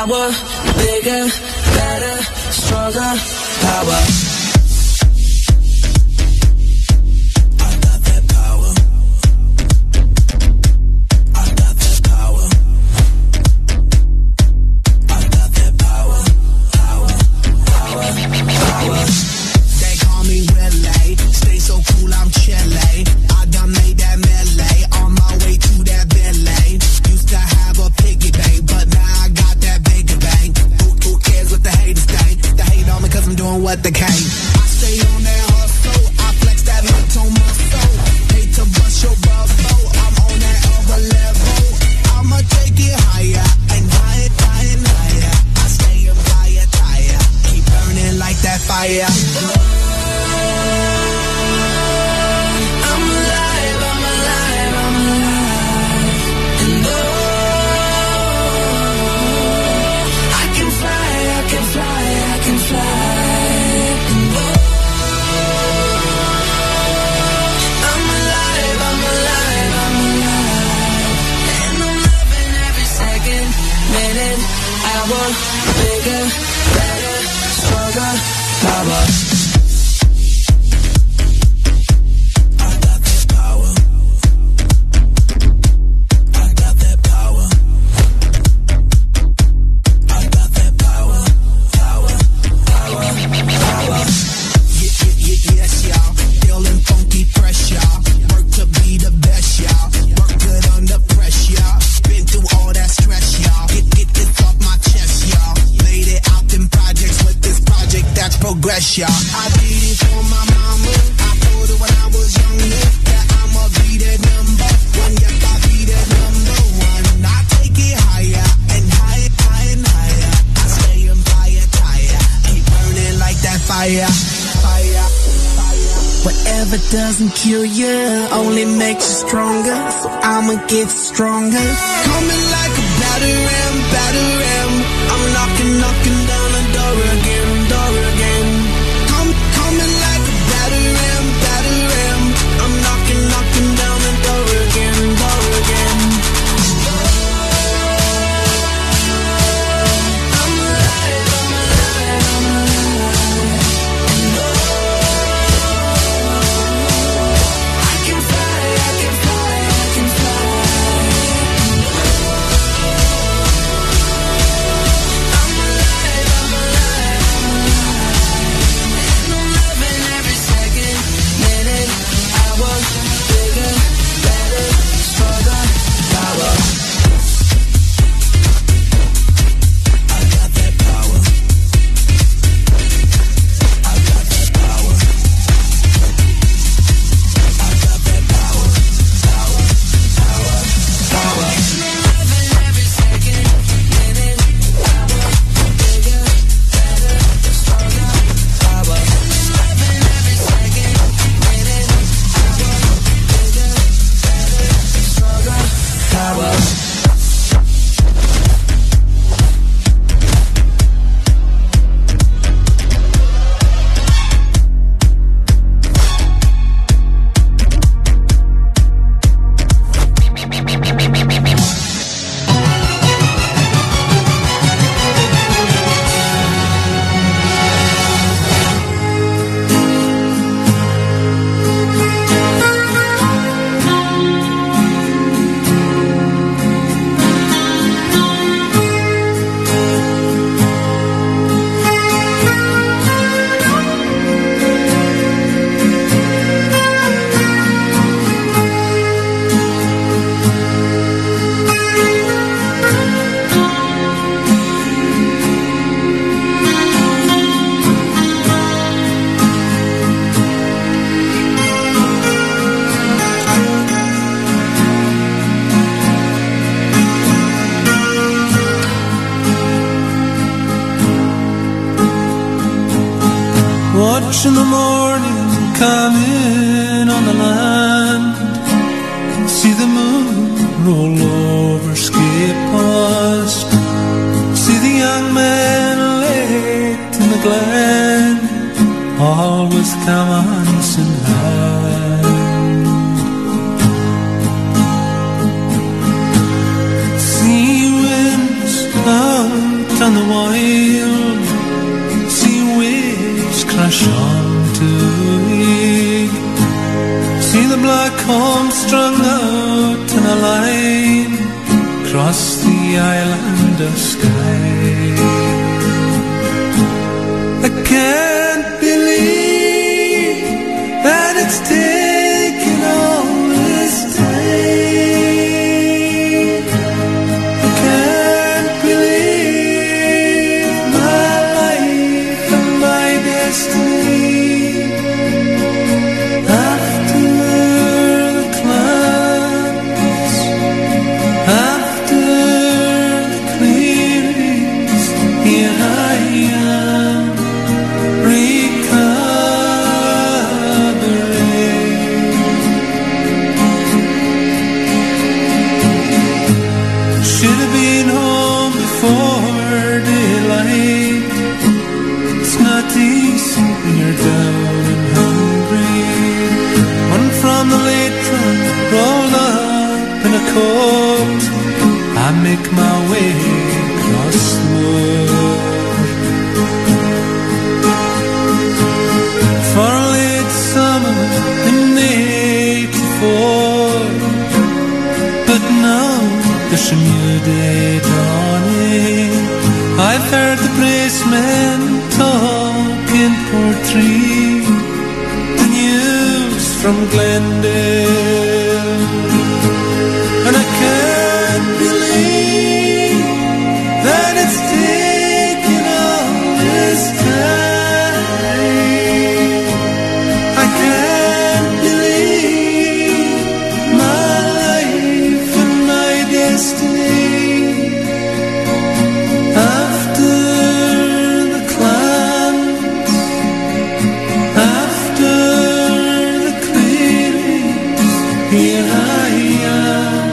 power, bigger, better, stronger, power. What the came. I stay on that hustle. I flex that mental muscle. Hate to bust your bubble. I'm on that other level. I'ma take it higher and higher, higher and higher. I stay on fire, tire. Keep burning like that fire. I'm alive, I'm alive, I'm alive. And I can fly, I can fly, I can fly. Bigger, better, stronger, power. Y'all. I did it for my mama. I told her when I was younger that I'ma be that number one. Yep, I'll be that number one. I take it higher and higher, higher and higher. I stay on fire, tire. Keep burning like that fire, fire, fire. Whatever doesn't kill you only makes you stronger. So I'ma get stronger. Coming like a batter ram, batter ram. I'm knocking, knocking down the door again, door again. Watching the morning coming on the land, see the moon roll over, skip past, see the young man late in the glen, all with commands in hand. See winds out back home strung out in a line across the island of Skye. I can't believe that it's taken all this time. I can't believe my life and my destiny. After the clans, after the clearings, here I am, recovering. Should have been home before daylight. It's not easy when you're down and hungry. One from the late trunk, rolled up in a coat, I make my way across the moor. For a late summer in '84, but now there's a new day dawning. I've heard the bracemen talk in Portree, the news from Glendale, and I can't believe that it's taken all this time. I can't believe my life and my destiny. After the clans, after the clearings, here I am,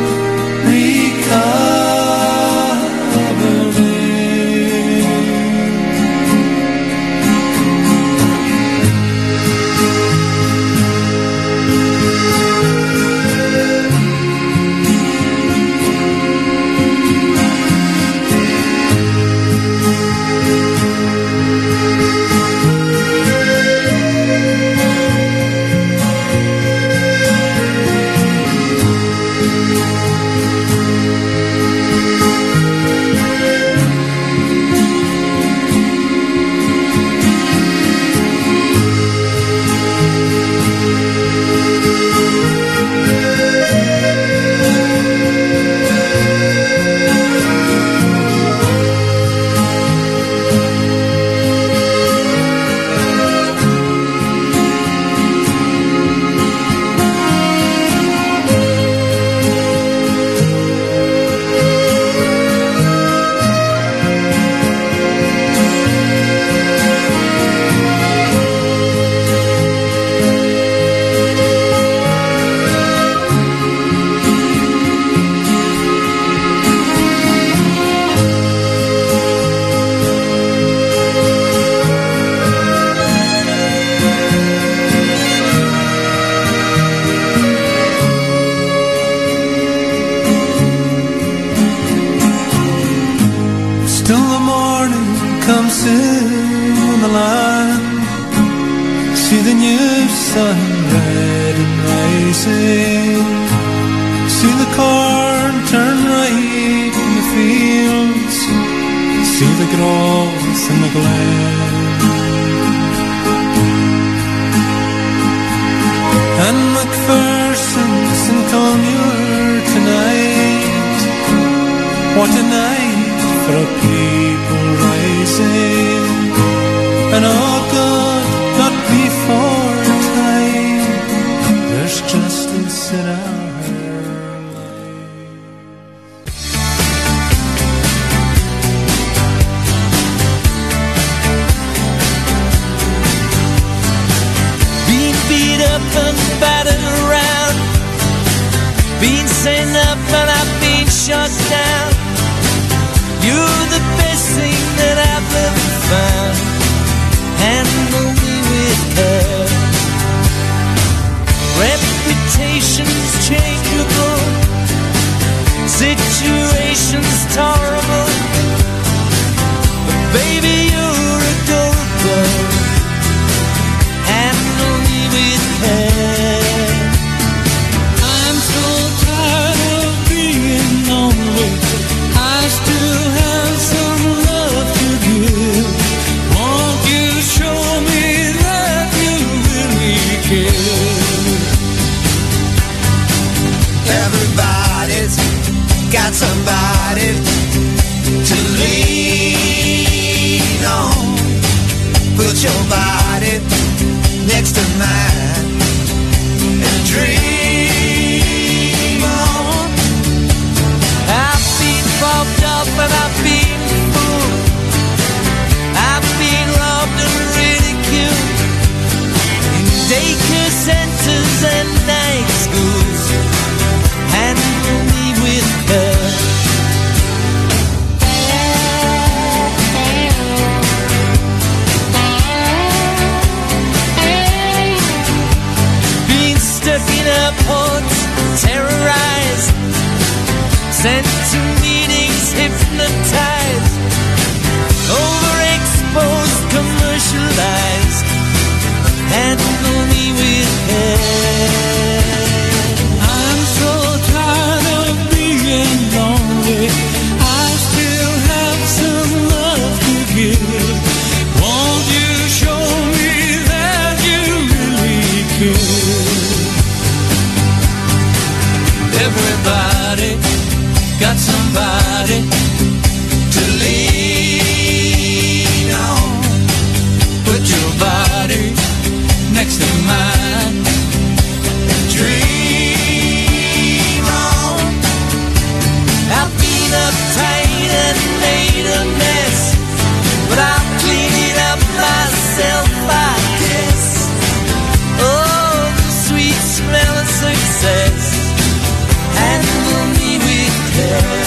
see the new sun red and rising, see the corn turn ripe in the fields, see the growth in the glen. And McPherson's in Colmure tonight, what a night for a people rising. And oh God, not before time, there's justice in our lives. Being beat up and battered around, being sent up and I've been shot down. You're the best thing that I've ever found. Handle me with care. Reputation's changeable, situation's tolerable, but baby you're adorable. Handle me with care. airports terrorized, sent to meetings hypnotized, overexposed, commercialized. Handle me with care. I'm so tired of being lonely. I still have some love to give. Won't you show me that you really care? Everybody got somebody to lean on. Put your body next to mine and dream on. I've been uptight and made a mess, but I'll clean it up myself, I guess. Oh, the sweet smell of success. Handle me with care.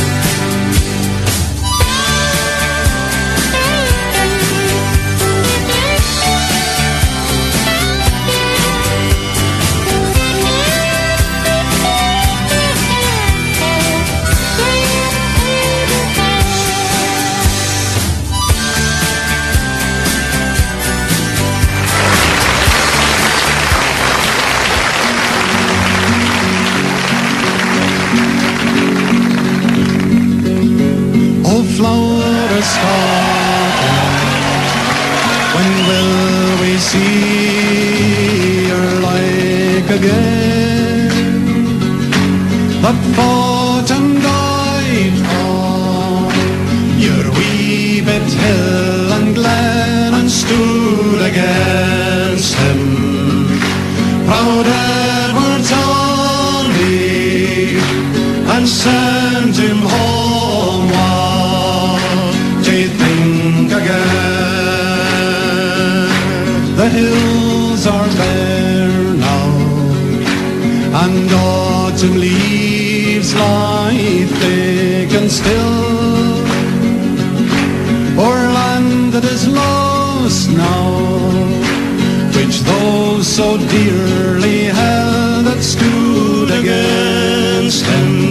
Florida Scotland, when will we see her like again? That fought and died on your wee bit hill and glen and stood against him. Proud Edward's army and sent him home. The hills are bare now, and autumn leaves lie thick and still. O'er land that is lost now, which those so dearly held that stood against him.